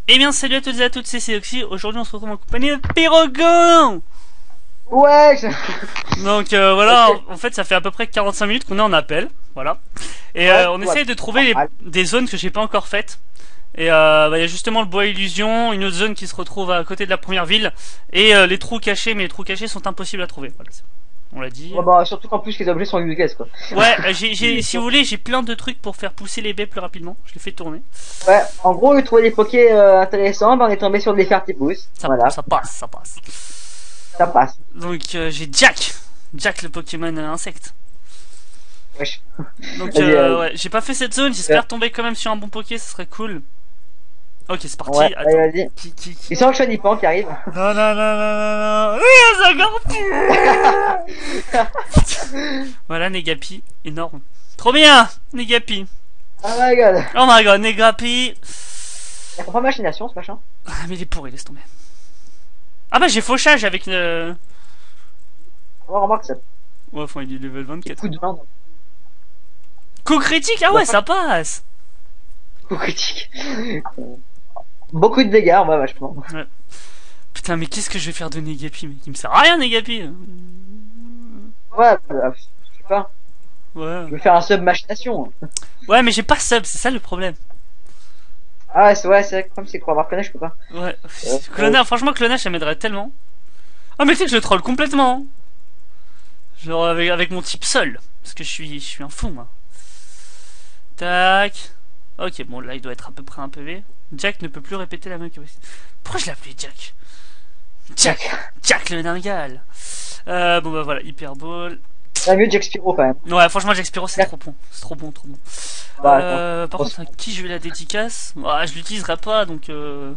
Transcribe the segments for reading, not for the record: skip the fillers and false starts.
Eh bien, salut à toutes et à toutes, c'est Céoxy. Aujourd'hui, on se retrouve en compagnie de Pyrogon. Ouais. Donc voilà, en fait, ça fait à peu près 45 minutes qu'on est en appel, voilà. Et Ouais, on essaye de trouver des zones que j'ai pas encore faites. Et il y a justement le bois illusion, une autre zone qui se retrouve à côté de la première ville, et les trous cachés, mais les trous cachés sont impossibles à trouver. Voilà, on l'a dit. Ouais, bah, surtout qu'en plus les objets sont useless quoi. Ouais, si vous voulez, j'ai plein de trucs pour faire pousser les baies plus rapidement. Je les fais tourner. Ouais, en gros, trouver des pokés intéressants, bah, on est tombé sur des Fertipus. Voilà, Ça passe, ça passe. ça passe. Donc j'ai Jack le Pokémon insecte. Wesh. Donc Vas-y, ouais, j'ai pas fait cette zone, j'espère tomber quand même sur un bon Poké, ce serait cool. Ok, c'est parti. Ouais, Attends. vas-y. Ils sont le Chonipan qui arrive. Non, non, non, non, non, non. Oui, ça Voilà, Negapi, énorme. Trop bien, Negapi. Oh my god. Oh my god, Negapi. Il comprend pas machination ce machin. Ah, mais il est pourri, laisse tomber. Ah bah j'ai fauchage avec le... On remarque ça. Ouais, enfin il est level 24. Coup de main. Coup critique, ah ouais, ça passe. Coup critique. Beaucoup de dégâts, on va vachement. Ouais. Putain, mais qu'est-ce que je vais faire de Negapi, mec? Il me sert à rien, Negapi. Ouais, bah, je sais pas. Ouais. Je vais faire un sub machination. Ouais, mais j'ai pas sub, c'est ça le problème. Ah ouais, c'est vrai que comme c'est pour avoir clonage, je peux pas. Ouais. Clonage, franchement, clonage, ça m'aiderait tellement. Ah, mais tu sais que je le troll complètement. Hein. Genre avec mon type seul. Parce que je suis un fou, moi. Tac. Ok, bon, là, il doit être à peu près un PV. Jack ne peut plus répéter la même que... Pourquoi je l'ai appelé Jack? Jack le Ningal. Bon, bah voilà, Hyper Ball. C'est mieux Jack Spiro quand même. Ouais, franchement, Jack Spiro, c'est trop bon. C'est trop bon, trop bon. Bah, par contre, à qui je vais la dédicace? Je l'utiliserai pas, donc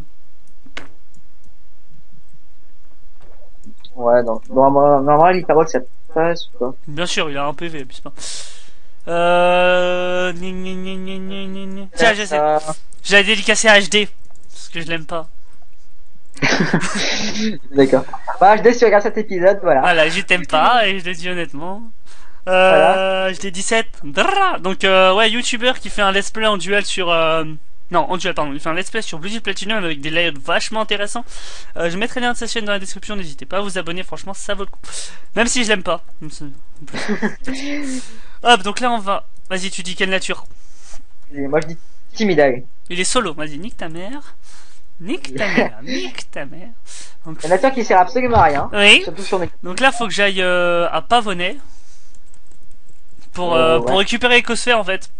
ouais, donc, normalement, l'hyperbole, ça passe ou quoi? bien sûr, il a un PV, abuse pas. Tiens, je sais. Je l'ai dédicacé à HD. Parce que je l'aime pas. D'accord. Bah, je si tu regardes cet épisode, voilà. Voilà, je t'aime pas, et je le dis honnêtement. Voilà. Je l'ai 17. Donc, ouais, youtubeur qui fait un let's play en duel sur... Non, en duel, pardon. Il fait un let's play sur Blue Platinum avec des layouts vachement intéressants. Je mettrai le lien de sa chaîne dans la description, n'hésitez pas à vous abonner, franchement, ça vaut le coup. Même si je l'aime pas. Hop, donc là, on va... Vas-y, tu dis quelle nature? Et moi, je dis Timidag. Il est solo, vas-y, nique ta mère. Nique ta mère, nique ta mère. Donc, La nature qui sert absolument à rien. oui. Surtout sur mes... Donc là, faut que j'aille à Pavonnet pour récupérer Ecosphère en fait.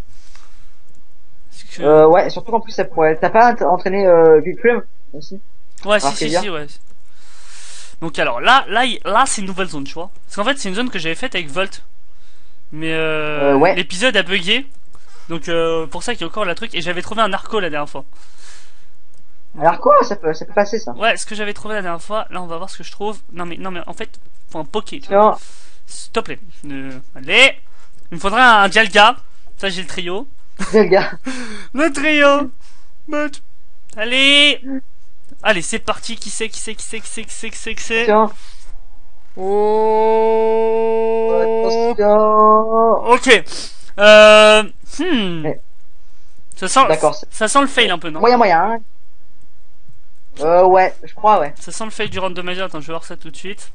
Ouais, surtout qu'en plus, ça pourrait... T'as pas entraîné Vulculum aussi? Ouais, si, ouais. Donc alors, là, c'est une nouvelle zone, tu vois. Parce qu'en fait, c'est une zone que j'avais faite avec Volt. Mais ouais. l'épisode a bugué. Donc pour ça qu'il y a encore la truc. Et j'avais trouvé un Arco la dernière fois. Alors quoi, ça peut passer ça. Ouais, ce que j'avais trouvé la dernière fois. Là, on va voir ce que je trouve. Non mais en fait, faut un Poké. Non. S'il te plaît. Allez. Il me faudrait un Dialga. Ça, j'ai le trio. Le gars. Le trio. Allez. Allez, c'est parti. Qui c'est Tiens. Oh. Attention. Ok. D'accord. Ça sent le fail un peu, non? Moyen. Ouais, je crois, ouais. Ça sent le fail du randomizer. Attends, je vais voir ça tout de suite.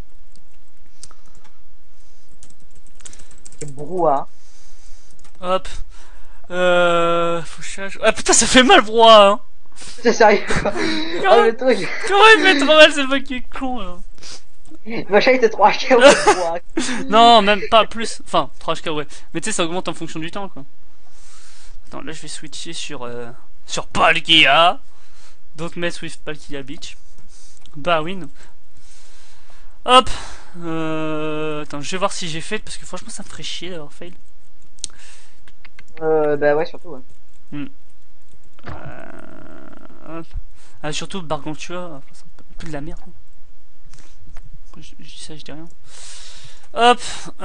C'est brouhaha. Hop. Fauchage. Ah putain, ça fait mal, brouhaha, hein. C'est sérieux, quoi. Oh, le truc. Comment il fait trop mal, c'est pas qui est con, là. Le machin était 3 HK, ouais. Non, même pas plus. Enfin, 3 HK, ouais. Mais tu sais, ça augmente en fonction du temps, quoi. Attends, là, je vais switcher sur Palkia. Don't mess with Palkia Beach. Bah oui, non. Hop. Attends, je vais voir si j'ai fait, parce que franchement, ça me ferait chier d'avoir fail. Bah ouais, surtout, ouais. Hop. Surtout Bargantua, c'est un peu de la merde. Je dis ça, je dis rien. Hop.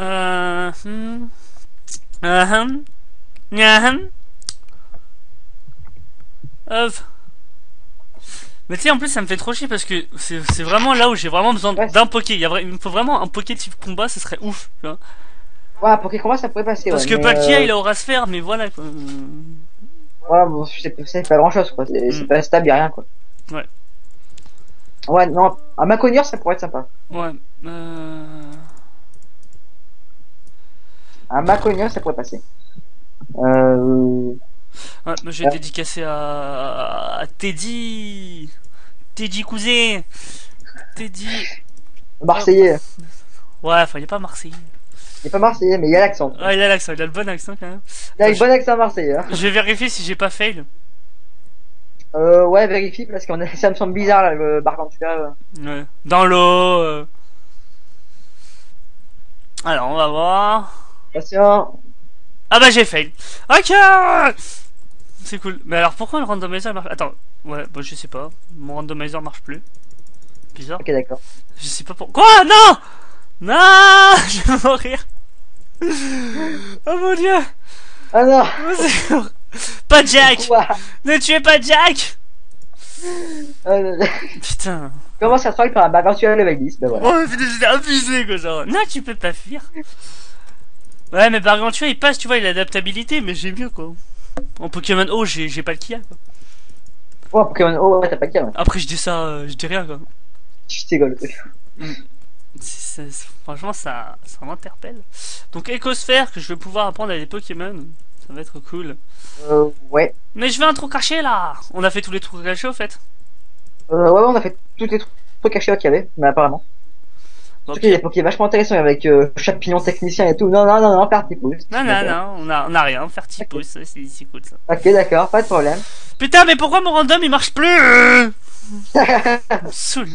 Hop. Mais tu sais, en plus, ça me fait trop chier parce que c'est vraiment là où j'ai vraiment besoin d'un Poké. Il me faut vraiment un Poké type combat, ce serait ouf. Tu vois. Ouais, pour qu'il combat, ça pourrait passer. Parce que Palkia, il a Aura Sphère, mais voilà quoi. Ouais, bon, c'est pas grand chose, quoi. C'est pas stable, y a rien, quoi. Ouais. Ouais, non, un Maconier, ça pourrait être sympa. Ouais. Un Maconier, ça pourrait passer. Euh, Ouais, moi j'ai dédicacé à Teddy. Teddy cousin. Teddy. Marseillais. Ouais, enfin, il est pas marseillais. Il est pas Marseillais, mais il y a l'accent. Ah, il a l'accent, il a le bon accent quand même. Il a le Attends, bon accent Marseillais, hein. je vais vérifier si j'ai pas fail. Ouais, vérifie, parce qu'on ça me semble bizarre, là, le Bargantua. Ouais. Dans l'eau. Alors, on va voir. Attention. Ah bah j'ai fail. Ok. C'est cool. Mais alors pourquoi le randomizer marche? Attends. Ouais, bah je sais pas. Mon randomizer marche plus. Bizarre. Ok, d'accord. Je sais pas pourquoi. Quoi? Non. Non. Je vais mourir. Oh mon dieu. Ah non. Pas Jack. Ouah. Ne tuez pas Jack. Euh, Putain. Comment ça se fait par un Bargantua level 10? Ben voilà. Oh putain, j'étais abusé quoi genre. Non, tu peux pas fuir. Ouais, mais Gargantua il passe, tu vois, il a l'adaptabilité, mais j'ai mieux quoi. En Pokémon O, j'ai pas le Kia quoi. Oh, Pokémon, oh, ouais, t'as pas de cas, ouais. Après, je dis ça, je dis rien quoi. Je t'égole, le truc. Franchement, ça m'interpelle. Donc, Écosphère, que je vais pouvoir apprendre à des Pokémon, ça va être cool. Ouais. Mais je veux un trou caché là. On a fait tous les trous cachés au fait. Ouais, on a fait tous les trucs cachés qu'il y avait, mais apparemment. Ok. Surtout qu'il y a des Pokémon vachement intéressants avec champignon technicien et tout. Non, non, non, non, parti pouce. Non, non, non, on a rien. Faire petit pouce, c'est cool ça. Ok, d'accord, pas de problème. Putain, mais pourquoi mon random il marche plus? Ça me saoule.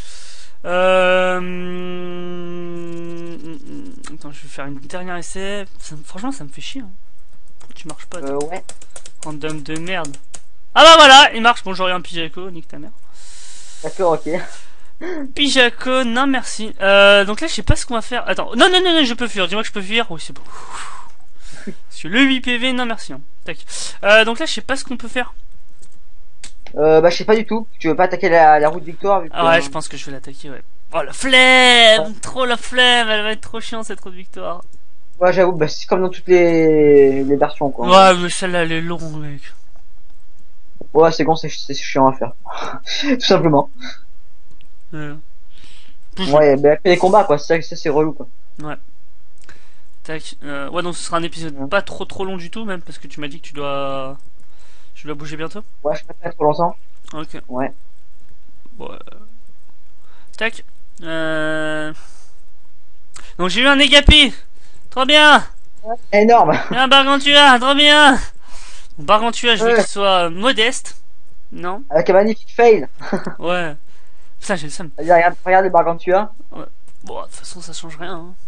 Attends, je vais faire une dernière essai. Franchement, ça me fait chier. Hein. Pourquoi tu marches pas? Ouais. Random de merde. Ah bah voilà, il marche. Bon, j'aurais un Pijaco, nique ta mère. D'accord, ok. Pijaco, non merci. Donc là, je sais pas ce qu'on va faire. Attends, non, non, non, non, je peux fuir. Dis-moi que je peux fuir. Oui, c'est bon. Parce que le 8 PV, non merci. Hein. Tac. Donc là, je sais pas ce qu'on peut faire. Bah, je sais pas du tout. Tu veux pas attaquer la route Victoire vu que, Ah ouais, je pense que je vais l'attaquer, ouais. Oh la flemme, Ouais. trop la flemme, elle va être trop chiante cette route victoire. Ouais, j'avoue, bah, c'est comme dans toutes les versions, quoi. Ouais, mais celle-là elle est longue, mec. Ouais, c'est con, c'est chiant à faire. Tout simplement. Ouais. Ouais, bah, après les combats, quoi. Ça, c'est relou, quoi. Ouais. Tac. Ouais, donc ce sera un épisode Ouais. pas trop long du tout, même, parce que tu m'as dit que tu dois bouger bientôt. Ouais, je peux pas trop longtemps. Ok. Ouais. Bon, tac. Donc j'ai eu un Négapi. Trop bien. Énorme. Et un Bargantua, trop bien. Bon, Bargantua, je veux Ouais. qu'il soit modeste. Non. Avec un magnifique fail. Ouais. Putain, j'ai le seum. Regarde le Bargantua. Bon, de toute façon, ça change rien. Hein.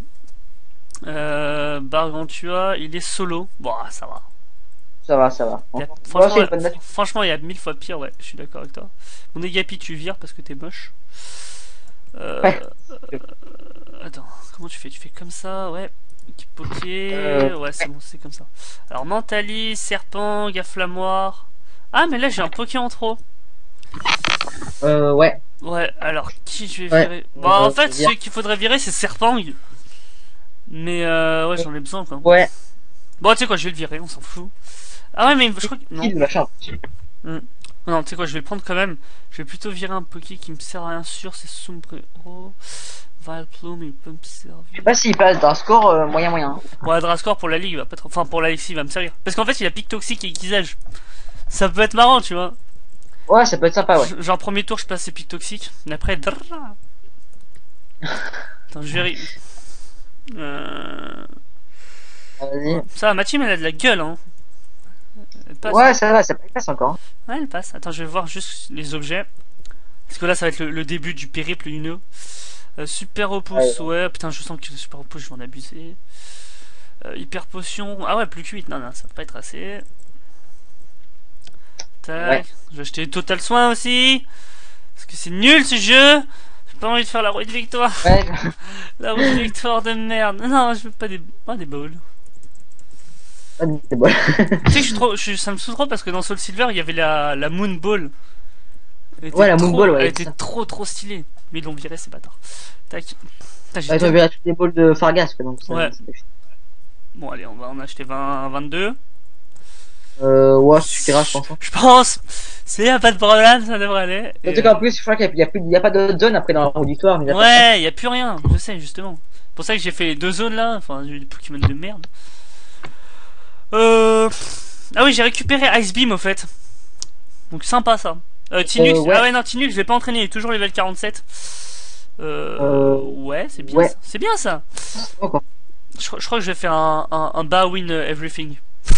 Bargantua, il est solo. Bon, ça va. Ça va, ça va. Il y a- Ouais, franchement, c'est une bonne nature. franchement, il y a 1000 fois pire, ouais. Je suis d'accord avec toi. Mon Négapi, tu vires parce que t'es moche. Ouais. Attends, comment tu fais? Tu fais comme ça, ouais. Ok, Euh, ouais, c'est bon, c'est comme ça. Alors, Mantalis, Serpent, Gaflamoire. Ah, mais là, j'ai un Poké en trop. Ouais. Ouais, alors, qui je vais Ouais. virer? Bah, en fait, Vire. celui qu'il faudrait virer, c'est Serpent. Mais, ouais, j'en ai besoin, quoi. Ouais. Bon, tu sais quoi, je vais le virer, on s'en fout. Ah ouais, mais je crois que... Non, Kill, machin. non, tu sais quoi, je vais le prendre quand même. Je vais plutôt virer un Poké qui me sert à rien sûr, c'est Sombrero. Vileplume, il peut me Je servir. sais pas s'il passe d'un score moyen. Ouais, Drascore pour la ligue, il va pas trop... Enfin, pour l'Alexis, il va me servir. Parce qu'en fait, il a pic toxique et aiguisage. Ça peut être marrant, tu vois. Ouais, ça peut être sympa, ouais. Genre, premier tour, je passe ses pics toxiques. Mais après... Attends, je vérifie. Vas-y. Ça va, ma team, elle a de la gueule, hein. Elle passe. Ouais, ça va, ça passe encore. Ouais, elle passe. Attends, je vais voir juste les objets. Parce que là, ça va être le début du périple, you know. Super repousse, ouais. Putain, je sens que le super repousse, je vais en abuser. Hyper potion. Ah ouais, plus que 8. Non, non, ça va pas être assez. Tac. Ouais. Je vais acheter Total Soin aussi. Parce que c'est nul ce jeu. J'ai pas envie de faire la roue de victoire. Ouais. La roue de victoire de merde. Non, je veux pas des balls. Ah, c'est bon. Tu sais que ça me saoule trop parce que dans Soul Silver, il y avait la Moon Ball. Elle était Ouais, la Moon Ball, ouais, Elle c'est était ça. trop stylée. Mais ils l'ont viré, c'est bâtard. Tac. Putain, j'ai Ouais, déjà- t'as vu là, toutes les balles de Fargas, quoi, donc ça, Ouais. ça fait chier. Bon, allez, on va en acheter 20, 22. Ouais, ça suffira, je pense. Hein. Je pense. S'il y a pas de problème, ça devrait aller. Surtout qu'en plus, je crois qu'il y a pas d'autres zones après dans l'auditoire. Ouais, y a plus rien, je sais, justement. C'est pour ça que j'ai fait les 2 zones là, enfin, j'ai eu des Pokémon de merde. Ah oui, j'ai récupéré Ice Beam au fait. Donc sympa ça. Tinux, ouais. ah ouais, non, Tinux, je l'ai pas entraîné, il est toujours level 47. Ouais, c'est bien, ouais. ça. C'est bien ça. Encore. Je crois que je vais faire un Bawin Everything.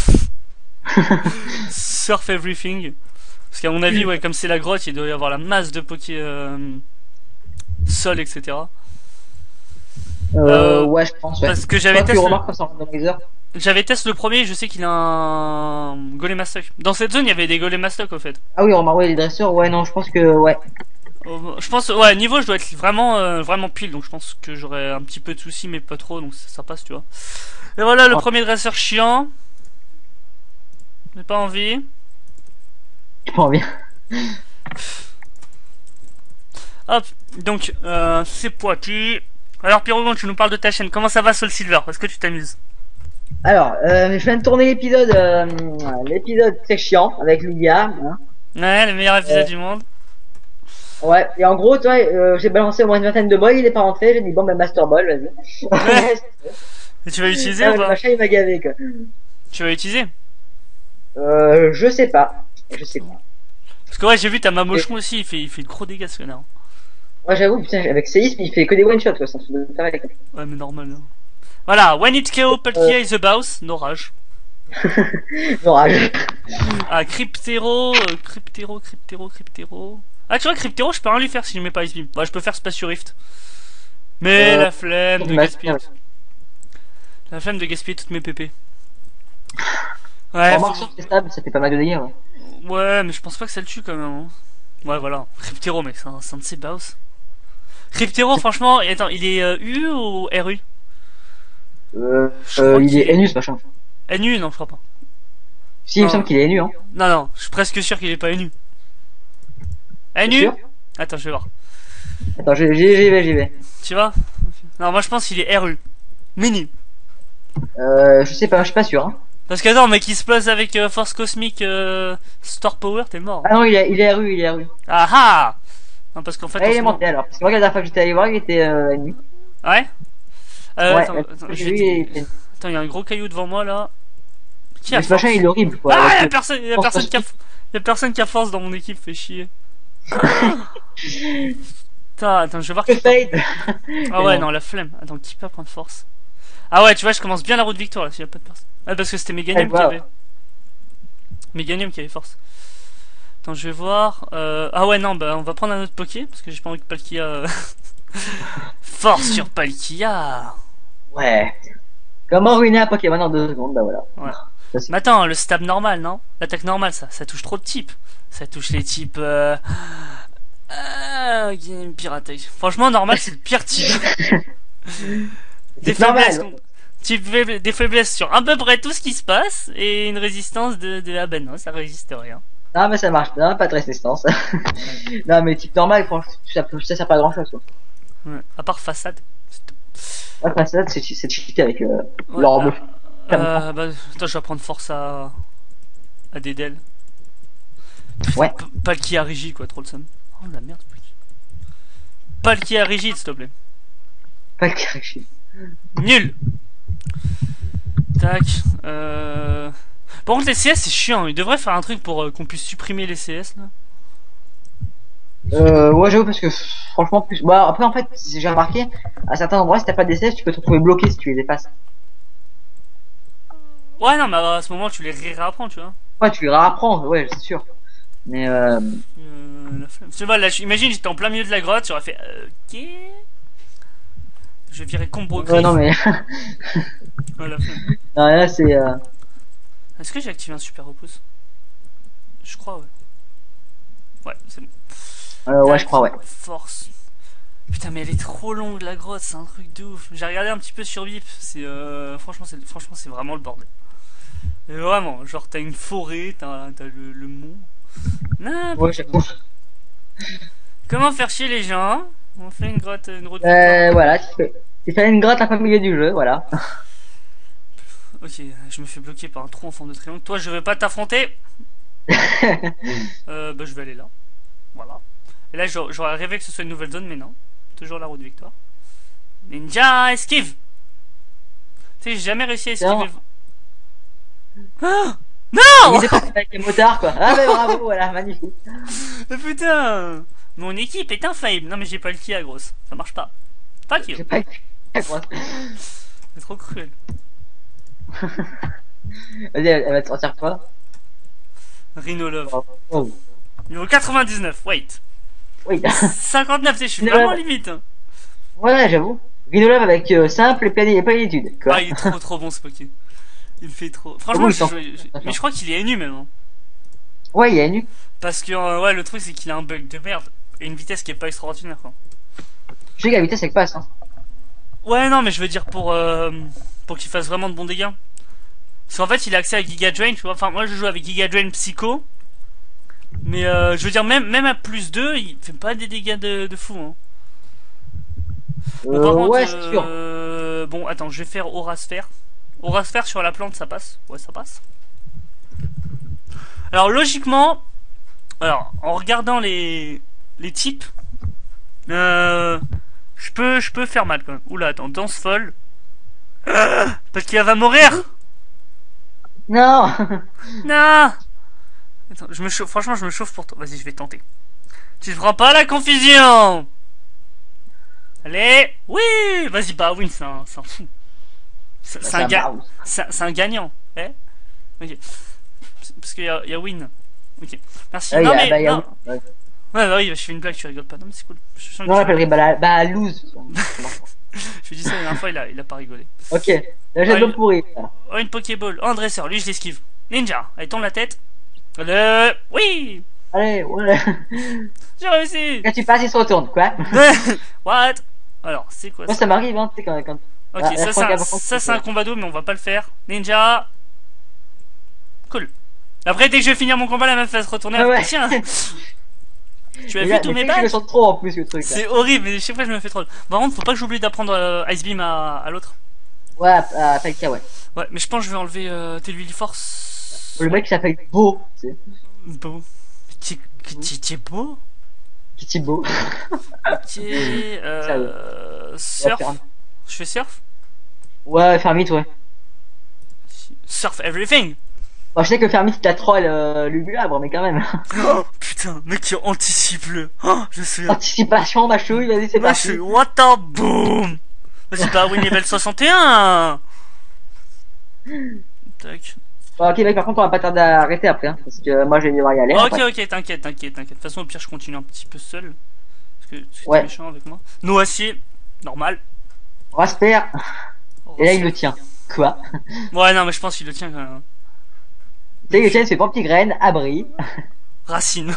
Surf Everything. Parce qu'à mon avis, ouais, comme c'est la grotte, il doit y avoir la masse de Poké Sol, etc. Ouais, je pense, ouais. Parce que j'avais testé. Randomizer. J'avais testé le premier, je sais qu'il a un Golémastoc. Dans cette zone, il y avait des Golémastoc au fait. Ah oui, remarque, ouais, les dresseurs, ouais, non, je pense que, ouais. Je pense, ouais, niveau, je dois être vraiment, vraiment pile, donc je pense que j'aurai un petit peu de soucis, mais pas trop, donc ça passe, tu vois. Et voilà, le premier dresseur chiant. J'ai pas envie. J'ai pas envie. Hop, donc, c'est Poiti. Alors, Pyrogon, tu nous parles de ta chaîne. Comment ça va, Soul Silver? Est-ce que tu t'amuses? Alors, je viens de tourner l'épisode très chiant avec Lugia. Hein. Ouais, le meilleur épisode du monde. Ouais, et en gros, toi, j'ai balancé au moins une vingtaine de balles, il est pas rentré, j'ai dit bon, ben Master Ball, vas-y. Ouais. Et tu vas l'utiliser ou Le pas? machin, il m'a gavé, quoi. Tu vas l'utiliser? Je sais pas. Je sais pas. Parce que ouais, j'ai vu ta Mamochon aussi, il fait de gros dégâts ce connard. Ouais, j'avoue, putain, avec Séisme, il fait que des one-shots, quoi, ça se fait faire avec. Ouais, mais normal. Hein. Voilà, when it KO Palkia is the boss, no rage. No rage. Ah, Cryptero. Ah, tu vois, Cryptero, je peux rien lui faire si je mets pas Ice Beam. Bah, je peux faire Spatio Rift. Mais la flemme de gaspiller. La flemme de gaspiller toutes mes PP. Ouais, Remarque, c'est stable, ça fait pas mal de dégâts, ouais. Ouais, mais je pense pas que ça le tue quand même. Hein. Ouais, voilà. Cryptero, mec, c'est un de ses boss. Cryptero, franchement, attends, il est U ou RU? Il est NU, ce machin. NU, non, je crois pas. Si, il me semble qu'il est NU, hein. Non, je suis presque sûr qu'il est pas NU. NU? Attends, je vais voir. Attends, j'y vais. Tu vois? Non, moi je pense qu'il est RU. Mini. Je sais pas, je suis pas sûr, hein. Parce que non, mec, il se place avec Force Cosmique Store Power, t'es mort. Ah non, il est RU. Ah ah! Non, parce qu'en fait. Ah, il est monté alors. Parce que moi, la dernière fois que j'étais allé voir, il était NU. Ouais? Ouais, attends, il y a un gros caillou devant moi là. Qui a ce machin, il est horrible, quoi. Ah, y'a personne qui a force dans mon équipe, fait chier. Attends, je vais voir qui fade. Ah ouais, non, la flemme. Attends, qui peut prendre force? Ah ouais, tu vois, je commence bien la route victoire là, s'il y a pas de personne. Ah, parce que c'était Meganium qui avait. Meganium qui avait force. Attends, je vais voir. Ah ouais, non, bah on va prendre un autre Poké, parce que j'ai pas envie que Palkia. Force sur Palkia! Ouais. Comment ruiner un Pokémon en 2 secondes? Bah voilà. Ouais. Mais attends, le stab normal, non? L'attaque normale, ça touche trop de types. Ça touche les types. Piraterie. Franchement, normal, c'est le pire type. Des faiblesses sur à peu près tout ce qui se passe et une résistance de ah ben non, ça résiste rien. Non, mais ça marche bien, pas de résistance. Non, mais type normal, franchement, ça sert pas à grand chose, quoi. Ouais, à part façade. Ouais, façade, c'est cheaté avec l'or bleu. Bah, attends, je vais prendre force à Dédel. Ouais. Palkia rigide, quoi, trop le seum. Oh la merde, Palkia rigide, s'il te plaît. Palkia rigide. Nul. Tac. Par contre, les CS, c'est chiant. Ils devraient faire un truc pour qu'on puisse supprimer les CS, là. Ouais, j'avoue, parce que franchement, plus. Bah, après, en fait, j'ai remarqué, à certains endroits, si t'as pas de CS, tu peux te retrouver bloqué si tu les effaces. Ouais, non, mais à ce moment, tu les réapprends, tu vois. Ouais, tu les réapprends, ouais, c'est sûr. Mais la flemme. Tu vois, là, imagine, j'étais en plein milieu de la grotte, j'aurais fait. Ok. Je virais combo griffe. Ouais, non, mais. Ouais, la flemme. Non, là, c'est. Est-ce que j'ai activé un super repousse? Je crois, ouais. Ouais, c'est bon. Ouais, je crois, ouais. Force. Putain, mais elle est trop longue la grotte, c'est un truc de ouf. J'ai regardé un petit peu sur Bip, c'est franchement c'est vraiment le bordel. Et vraiment, genre t'as une forêt, t'as le mont. Ouais, j'avoue. Comment faire chier les gens? On fait une route. Voilà, tu fais une grotte à plein milieu du jeu, voilà. Ok, je me fais bloquer par un trou en forme de triangle. Toi, je vais pas t'affronter. Bah, je vais aller là. Voilà. Et là, j'aurais rêvé que ce soit une nouvelle zone, mais non. Toujours la route de victoire. Ninja, esquive! Tu sais, j'ai jamais réussi à esquiver. Ah Il était parti avec les motards, quoi. Ah, bah, bravo, voilà, magnifique. Putain! Mon équipe est infaillible. Non, mais j'ai pas le kia, grosse. Ça marche pas. Fuck you. J'ai pas été. C'est trop cruel. Vas-y, elle va te sortir quoi? Rhino Love. Oh. Niveau 99, wait. Oui. 59, je suis vraiment limite. Hein. Ouais, j'avoue. Rhinolove avec simple et plénitude. Quoi. Ah, il est trop bon ce Poké. Il me fait trop. Franchement, mais je crois qu'il est nu même. Hein. Ouais, il est nu. Parce que ouais, le truc c'est qu'il a un bug de merde et une vitesse qui est pas extraordinaire. Quoi. Je sais que la vitesse elle passe. Hein. Ouais, non, mais je veux dire pour qu'il fasse vraiment de bons dégâts. Parce qu'en fait, il a accès à Giga Drain, tu vois. Enfin, moi je joue avec Giga Drain Psycho. Mais je veux dire, même à plus 2, il fait pas des dégâts de fou. Hein. Bon, par contre, ouais, c'est sûr. Bon, attends, je vais faire Aura Sphère. Aura Sphère sur la plante, ça passe. Ouais, ça passe. Alors, logiquement, en regardant les types, je peux faire mal quand même. Oula, attends, danse folle. Parce qu'il va mourir. Non. Non. Attends, je me chauffe. Franchement, je me chauffe pour toi. Vas-y, je vais tenter. Tu ne feras pas la confusion. Allez, oui. Vas-y, bah Win, c'est un fou. C'est un gagnant. Eh ok. Parce qu'il y a Win. Ok. Merci. Non mais non. Ouais, bah oui, je fais une blague, tu rigoles pas. Non mais c'est cool. Non, on l'appellerait lose. Je lui dis ça la dernière fois, il a pas rigolé. Ok. Là, j'ai de pourri. Oh, une Pokéball. Oh, un dresseur. Lui, je l'esquive. Ninja. Allez, tourne la tête. Oui. Allez, ouais. J'ai réussi. Quand tu passes, il se retourne, quoi. What? Alors, c'est quoi ça? Moi, ça m'arrive, hein, tu sais, quand... Ok, ça c'est un combat double, mais on va pas le faire. Ninja. Cool. Après, dès que je vais finir mon combat, la meuf va se retourner. Ouais. Tiens. Tu as vu tous mes badges? Je me sens trop en plus, le truc. C'est horrible, mais chaque fois je me fais troll. Par contre, faut pas que j'oublie d'apprendre Ice Beam à l'autre. Ouais, à Pelka, ouais. Ouais, mais je pense que je vais enlever Téluili Force. Le mec qui s'appelle Beau, tu sais. Beau. T'es beau? Kitty Beau. Ok, surf. Je fais surf? Ouais, Fermite, ouais. Surf everything. Bon, je sais que Fermite il a troll Lugulabre, mais quand même. Oh putain, mec qui anticipe le. Oh, je suis. Anticipation, ma chouille, vas-y, c'est parti. What the boom. Vas-y, bah oui, level 61. Tac. Bon, ok, mec, par contre, on va pas tarder à arrêter après, hein, parce que moi je vais devoir y aller. Ok, t'inquiète. De toute façon, au pire, je continue un petit peu seul. Parce que t'es méchant avec moi. Noacier, normal. Rasper. Et là, il le tient. Quoi? Ouais, non, mais je pense qu'il le tient quand même. Tu sais, le tien, il se fait pas petit graine, abri. Racine.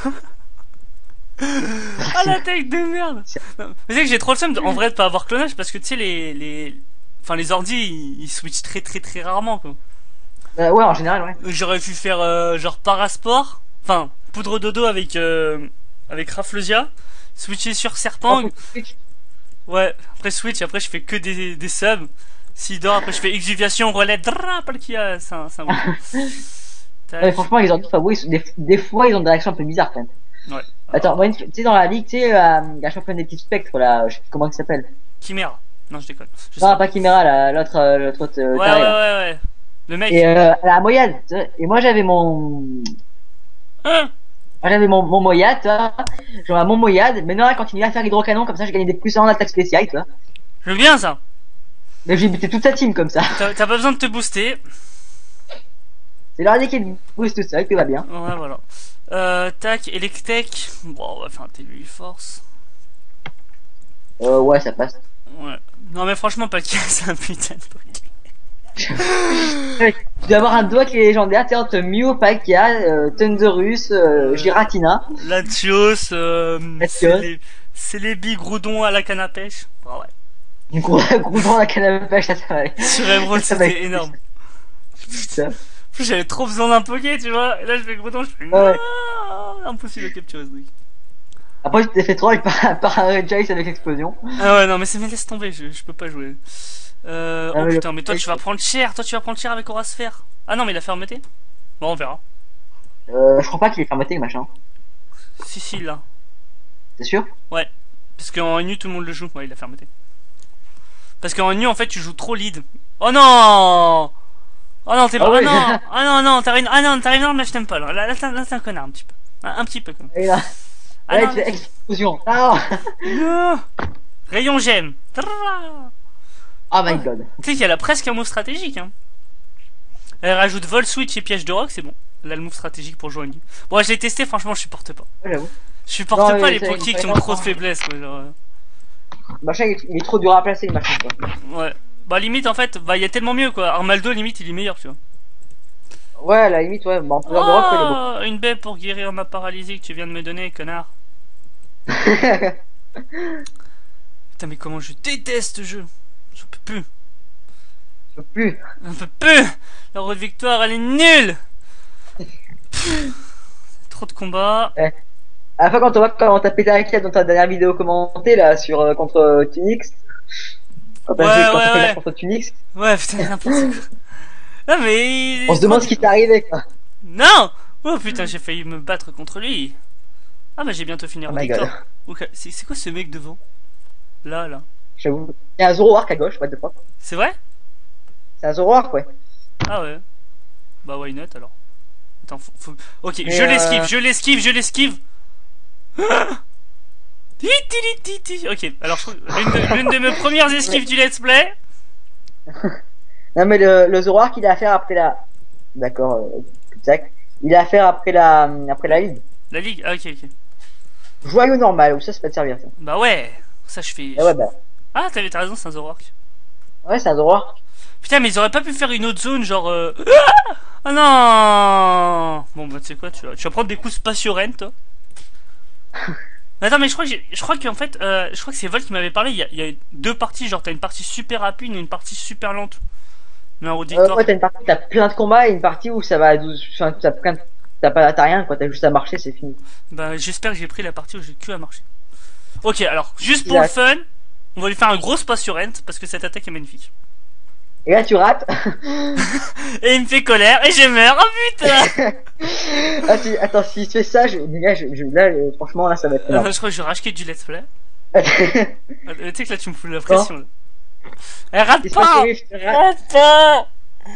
Ah, la tech de merde. Non, mais c'est que j'ai trop le seum en vrai de pas avoir clonage parce que tu sais, les ordi, ils switchent très rarement, quoi. Ouais, en général, ouais. J'aurais pu faire genre Parasport, enfin Poudre Dodo avec Rafflesia, switcher sur Serpent. Ouais, après Switch, après je fais que des subs. S'il dort, après je fais Exuviation, Relais, Palkia, c'est un Ouais, franchement, les ordi Fabo, des fois, ils ont des réactions un peu bizarres quand même. Ouais. Attends, tu sais, dans la ligue, tu sais, la championne des petits spectres, là, je sais plus comment il s'appelle. Chimère. Non, je déconne. Non, pas Chimera, l'autre, ouais. Le mec. Et la Moyade, tu sais, et moi j'avais mon... Hein? Moi j'avais mon Moyade, tu vois. Genre mon Moyade, mais non, elle continuait à faire l'hydrocanon, comme ça je gagnais des plus en attaque spéciale, tu vois. Je veux bien ça. Mais j'ai buté toute sa team comme ça. T'as pas besoin de te booster. C'est leur idée qui boost tout seul, tout va bien. Ouais, voilà. Tac, Electek. Bon, on va faire un Téluili Force. Ouais, ça passe. Ouais. Non, mais franchement, Palkia, c'est un putain de Poké. Tu dois avoir un doigt qui est légendaire, tu sais, entre Mew, Palkia, Thunderus, Giratina. Latios, c'est les Groudon à la canne à pêche. Oh, ouais. Groudon à la canne à pêche, ça va aller. Sur Emerald, c'était énorme. Putain. En plus, j'avais trop besoin d'un Poké, tu vois. Et là, je fais Groudon, je fais ouais. impossible de capturer ce truc. Après, tu t'es fait troll par un Jace avec l'explosion. Ah ouais, non, mais ça me laisse tomber, je peux pas jouer. Ah, Oh mais putain, mais toi tu vas prendre cher, toi tu vas prendre cher avec Aura Sphère. Ah non, mais il a fermeté. Bon, on verra. Je crois pas qu'il est fermeté, machin. Si, si, là. T'es sûr? Ouais. Parce qu'en NU, tout le monde le joue. Ouais, il a fermeté. Parce qu'en NU, en fait, tu joues trop lead. Oh non! Oh non, t'es pas. Ah Ah oui. non! Ah non, non, t'arrives. Ah non, t'arrives. Non, mais je t'aime pas, là. Là, t'es un connard, un petit peu. Un petit peu, quand même. Et là, Ah là, non, il fait explosion. Ah, non. Rayon gemme. Trrrra. oh my god. Tu sais qu'il y a là presque un move stratégique, hein. Elle rajoute vol switch et piège de rock, c'est bon. Là, le move stratégique pour jouer en NU. Bon, je l'ai testé, franchement, je supporte pas. Ouais, j'avoue. Je supporte Non, pas mais les c'est- Poké qui ont trop de faiblesse, quoi. Genre, Machin, il est trop dur à placer, le machin, quoi. ouais. Bah, limite, en fait, bah, il y a tellement mieux, quoi. Armaldo, limite, il est meilleur, tu vois. Ouais, à la limite, ouais. Bon, en faisant de rock, il est beau. Oh, une baie pour guérir ma paralysie que tu viens de me donner, connard. Putain, mais comment je déteste ce jeu. J'en peux plus. Je peux plus. J'en peux plus. La route de victoire, elle est nulle. Trop de combats. Ouais. À la fois, quand on voit comment t'as pété un câble dans ta dernière vidéo commentée, là, sur, contre Tunix. Quand t'as Ouais, joué quand ouais, t'as fait ouais. match contre Tunix. Ouais, putain, n'importe quoi. Non, mais... On se demande ce qui t'est arrivé, quoi. Non. Oh, putain, j'ai failli me battre contre lui. Ah, bah, j'ai bientôt fini Oh la my god. victoire. Ok, c'est quoi ce mec devant? Là. J'avoue. Il y a un Zoroark à gauche, what the fuck. C'est vrai? C'est un Zoroark, ouais. Ah ouais. Bah, why not, alors? Attends, faut... Ok, Mais, je l'esquive. Ti, ti, ti, ti, ti. Ok, alors l'une de mes premières esquives du let's play. Non, mais le Zoroark, il a à faire après la... D'accord, tac. Il a à faire après la ligue. La ligue, ah ok. Joyau normal, ou ça peut te servir, ça. Bah ouais, ça je fais... Ah ouais, bah. Ah, t'as raison, c'est un Zoroark. Ouais, c'est un Zoroark. Putain, mais ils auraient pas pu faire une autre zone, genre... Ah non. Bon, bah tu sais quoi, tu vas prendre des coups spatio-rennes, toi. Attends, mais je crois qu'en fait, je crois que c'est Vol qui m'avait parlé, il y a deux parties, genre t'as une partie super rapide et une partie super lente. Mais en route de victoire. Ouais, t'as une partie où t'as plein de combats et une partie où ça va à 12, enfin, t'as rien, quoi. T'as juste à marcher, c'est fini. Bah j'espère que j'ai pris la partie où j'ai que à marcher. Ok, alors, juste pour le fun, on va lui faire un gros spatio-rent parce que cette attaque est magnifique. Et là, tu rates. Et il me fait colère et je meurs. Oh putain. Ah, si, attends, si tu fais ça, là, franchement, là, ça va être énorme. Je crois que je rage du let's play. Tu sais que là tu me fous la pression là. Eh, rate C'est pas. pas terrible, je te rate. Rate pas.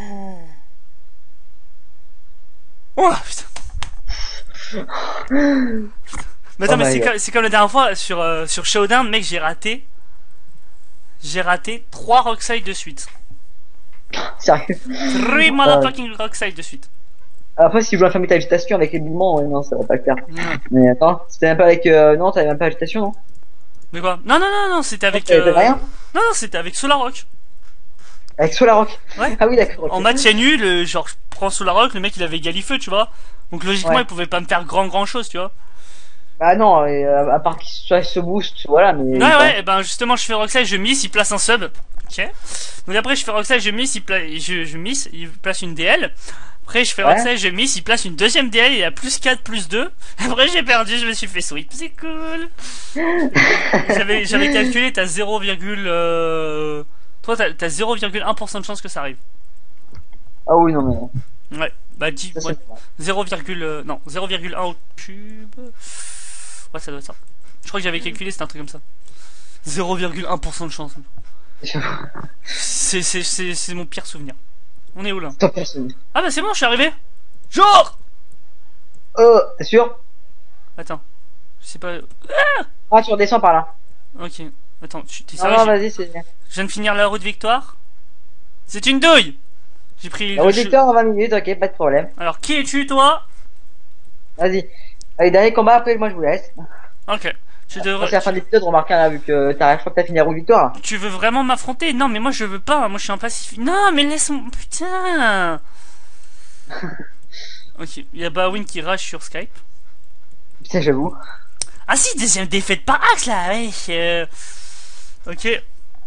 Oh putain. Mais attends, Oh mais my God. c'est comme la dernière fois sur Showdown, mec, j'ai raté 3 Rockside de suite. Sérieux. 3 motherfucking Rockside de suite. Après, si tu veux fermer ta agitation avec l'éboulement, ouais, non, ça va pas le faire. Non. Mais attends, c'était même pas avec, non, t'avais même pas agitation, non? Mais quoi? Non, c'était avec. T'avais rien? Non, c'était avec Solarrock. Avec Solarrock. Ouais. Ah oui, d'accord. En Ok. match nul, genre je prends Solarrock, le mec il avait Galifeu, tu vois. Donc logiquement Ouais. il pouvait pas me faire grand chose, tu vois. Bah non, à part qu'il soit ce boost, voilà, mais. Ouais, et ben justement je fais Roxas, je miss, il place un sub. Ok. Donc après je fais Roxas, je miss, je miss, il place une DL. Après je fais Ouais. Roxas, je miss, il place une deuxième DL, il a plus 4, plus 2. Après j'ai perdu, je me suis fait sweep, c'est cool. J'avais calculé, t'as 0, toi t'as 0,1% de chance que ça arrive. Ah oui, non, mais. Ouais, bah dis, Ça, ouais. c'est 0,1 au cube. Ouais, ça doit être ça. Je crois que j'avais calculé, c'était un truc comme ça. 0,1% de chance. C'est mon pire souvenir. On est où là? Top personne. Ah bah c'est bon, je suis arrivé. Genre. Oh, t'es sûr? Attends, je sais pas. Ah, tu redescends par là. Ok, attends, t'es Non, sérieux? non, vas-y, c'est bien. Je viens de finir la route victoire. C'est une douille. J'ai pris. La auditeur en 20 minutes, ok, pas de problème. Alors qui es-tu toi? Vas-y. Allez, dernier combat, après, moi, je vous laisse. Ok. Je C'est devrais. la fin de l'épisode, remarquez, là, vu que je crois que t'as fini la roue victoire, là. Tu veux vraiment m'affronter? Non, mais moi je veux pas. Moi je suis un passif. Non, mais laisse-moi. Putain. Ok, il y a Bawin qui rage sur Skype. Putain, j'avoue. Ah si, deuxième défaite par axe là, ouais. Ok.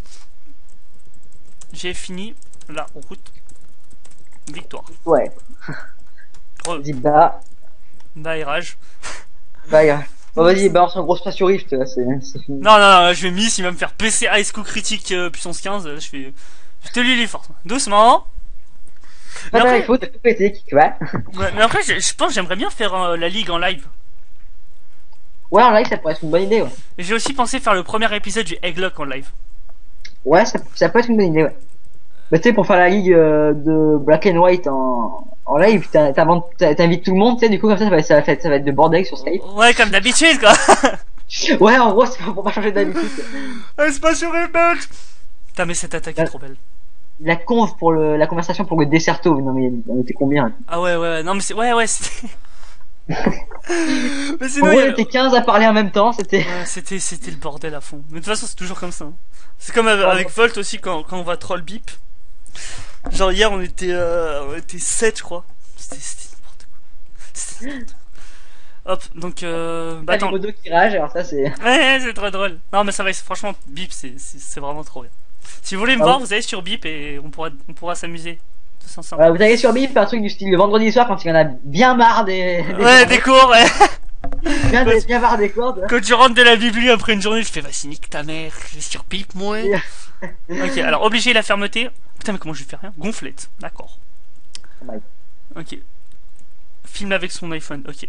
J'ai fini la route victoire. Ouais. Oh, Vas-y, bah. bah et rage. Bah, Bon, vas-y, balance un gros Spatio Rift, c'est fini. Non, non, non, je vais miss, il va me faire PC High School Critique puissance 15. Je fais. Je te lis les forces. Doucement. Mais Ah bah, après, il faut, t'as tout pété, ouais. ouais, mais après je pense que j'aimerais bien faire la ligue en live. Ouais, en live, ça pourrait être une bonne idée, ouais. Et j'ai aussi pensé faire le premier épisode du Egglock en live. Ouais, ça peut être une bonne idée, ouais. Mais tu sais, pour faire la ligue de Black and White en live, t'invites tout le monde, tu sais, du coup, comme ça va être de bordel sur Skype. Ouais, comme d'habitude, quoi. Ouais, en gros, c'est pour pas changer d'habitude. C'est pas sur Remote. Putain, mais cette attaque est trop belle. La conf pour la conversation pour le Desserto, non mais on était combien? Ah ouais, ouais, non, mais c'est. Ouais, ouais, c'était. Mais En sinon, gros, il y on a- était 15 à parler en même temps, c'était... Ouais, c'était le bordel à fond. Mais de toute façon, c'est toujours comme ça. Hein. C'est comme avec Volt aussi quand on va troll bip. Genre hier, on était 7, je crois. C'était n'importe quoi. C'était n'importe quoi. Hop, donc bah T'as attends. niveau 2 qui rage, alors ça c'est... Ouais, c'est trop drôle. Non, mais ça va, franchement, bip, c'est vraiment trop bien. Si vous voulez me Ah voir, oui. vous allez sur bip et on pourra s'amuser tous ensemble. Vous allez sur Bip, un truc du style le vendredi soir quand il y en a bien marre Ouais, des cours, ouais. bien marre des cours. Quand tu rentres de la bibli après une journée, je fais vas-y nique ta mère, je vais sur bip moi. Ok, alors obligé la fermeté. Putain mais comment je vais faire rien? Gonflette, d'accord. Oh my Ok. Filme avec son iPhone, ok.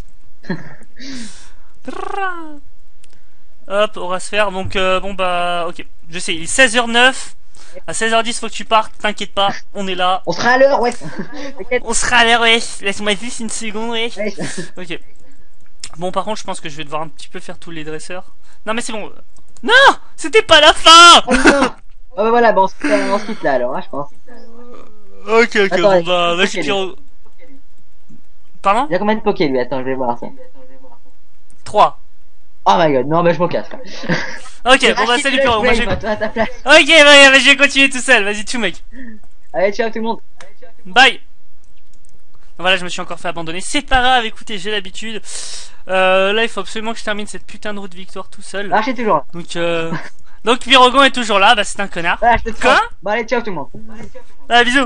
Hop, on va se faire. Donc bon bah ok. Je sais, il est 16h09. À 16h10 faut que tu partes, t'inquiète pas, on est là. On sera à l'heure, ouais. T'inquiète. On sera à l'heure, ouais. Laisse-moi juste une seconde, ouais. Ouais. Ok. Bon par contre je pense que je vais devoir un petit peu faire tous les dresseurs. Non mais c'est bon. Non, c'était pas la fin. Oh non. Oh bah voilà, bon, on se quitte là alors, hein, je pense. Ok, ok, Attends, bon bah vas-y ok, Pierrot. Pardon? Il y a combien de pokés lui? Attends, je vais voir ça. 3. Oh my god, non, bah je m'en casse. Là. Ok, bon bah salut Pierrot, moi je vais... Toi à ta place. Ok, bah, je vais continuer tout seul, vas-y tout mec. Allez, ciao tout le monde. Bye. Voilà, je me suis encore fait abandonner. C'est pas grave, écoutez, j'ai l'habitude. Là, il faut absolument que je termine cette putain de route victoire tout seul. Ah, je suis toujours là. Donc Pyrogon est toujours là, bah c'est un connard. Voilà, je te Quoi? Bon, allez, ciao tout le monde. Ah, bisous.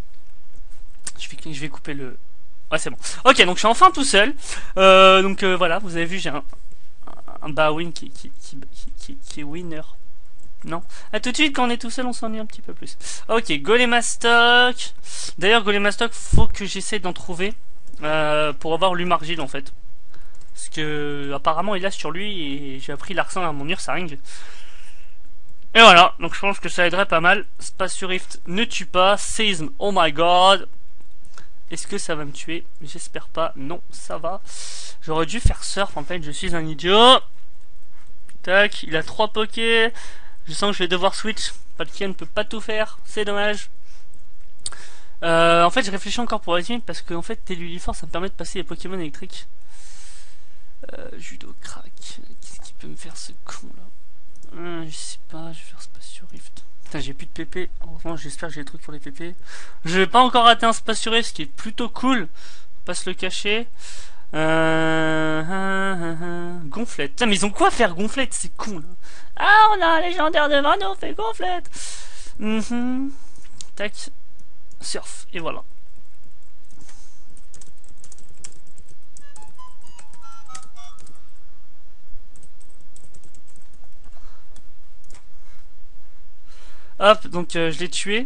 Je vais couper le... Ouais, c'est bon. Ok, donc je suis enfin tout seul. Voilà, vous avez vu, j'ai un Bawin qui est winner. Non. À tout de suite, quand on est tout seul, on s'ennuie un petit peu plus. Ok, Golemastock. D'ailleurs, Golemastock, faut que j'essaie d'en trouver pour avoir l'Umargile en fait. Parce que apparemment il a sur lui et j'ai appris l'arsen à mon Ursaring. Et voilà, donc je pense que ça aiderait pas mal. Spatio Rift ne tue pas. Seism, oh my god. Est-ce que ça va me tuer? J'espère pas. Non, ça va. J'aurais dû faire surf en fait, je suis un idiot. Tac, il a 3 pokés. Je sens que je vais devoir switch. Palkia ne peut pas tout faire, c'est dommage. En fait, je réfléchis encore pour résumer parce que en fait, Télulifor ça me permet de passer les Pokémon électriques. Judo crack. Qu'est-ce qui peut me faire ce con là? Je sais pas, je vais faire Spatio Rift. Putain, j'ai plus de PP. Heureusement, j'espère que j'ai des trucs pour les PP. Je vais pas encore rater un Spatio Rift, ce qui est plutôt cool. Pas se le cacher. Gonflette. Putain, mais ils ont quoi faire gonflette? C'est con là. Ah, on a un légendaire devant nous, on fait gonflette. Tac. Surf. Et voilà. Hop, donc je l'ai tué.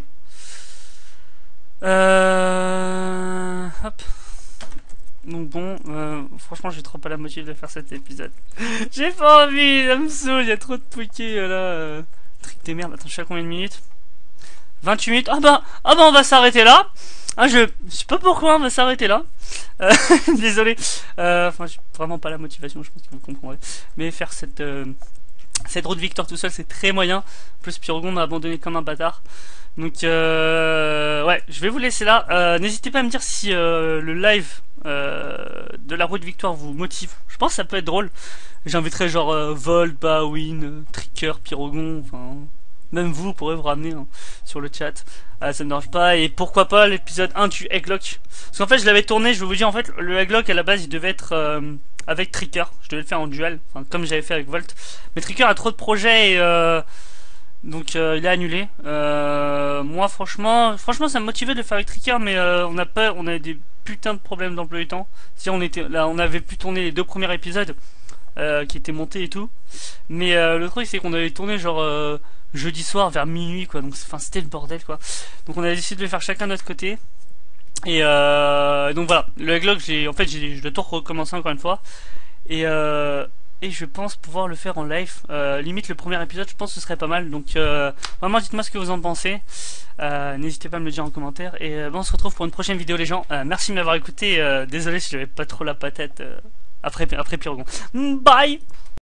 Hop. Donc bon, franchement j'ai trop pas la motive de faire cet épisode. J'ai pas envie, ça me saoule, il y a trop de pokés là. Trick des merdes, attends, je sais à combien de minutes? 28 minutes. Ah bah on va s'arrêter là. Ah je sais pas pourquoi on va s'arrêter là. Désolé. Enfin j'ai vraiment pas la motivation, je pense que vous comprendrez. Mais faire cette route victoire tout seul c'est très moyen. Plus Pyrogon m'a abandonné comme un bâtard. Donc ouais, je vais vous laisser là. N'hésitez pas à me dire si le live de la route victoire vous motive. Je pense que ça peut être drôle. J'inviterai genre Volt, Bawin, Tricker, Pyrogon, enfin même vous pourrez vous ramener hein, sur le chat. Ça me dérange pas. Et pourquoi pas l'épisode 1 du Egglock. Parce qu'en fait je l'avais tourné, je vais vous dire en fait le Egglock à la base il devait être avec Tricker. Je devais le faire en duel, enfin, comme j'avais fait avec Volt. Mais Tricker a trop de projets et donc il a annulé. Moi franchement ça me motivait de le faire avec Tricker, mais on a des putains de problèmes d'emploi du temps. Si on avait pu tourner les 2 premiers épisodes, qui était monté et tout. Mais le truc c'est qu'on avait tourné genre jeudi soir vers minuit quoi, donc enfin c'était le bordel quoi. Donc on a décidé de le faire chacun de notre côté. Et donc voilà, le Eggnog, je dois tout recommencer encore une fois. Et je pense pouvoir le faire en live. Limite le premier épisode, je pense que ce serait pas mal. Donc vraiment dites-moi ce que vous en pensez. N'hésitez pas à me le dire en commentaire. Et on se retrouve pour une prochaine vidéo les gens. Merci de m'avoir écouté. Désolé si j'avais pas trop la patate après Pyrogon. Bye.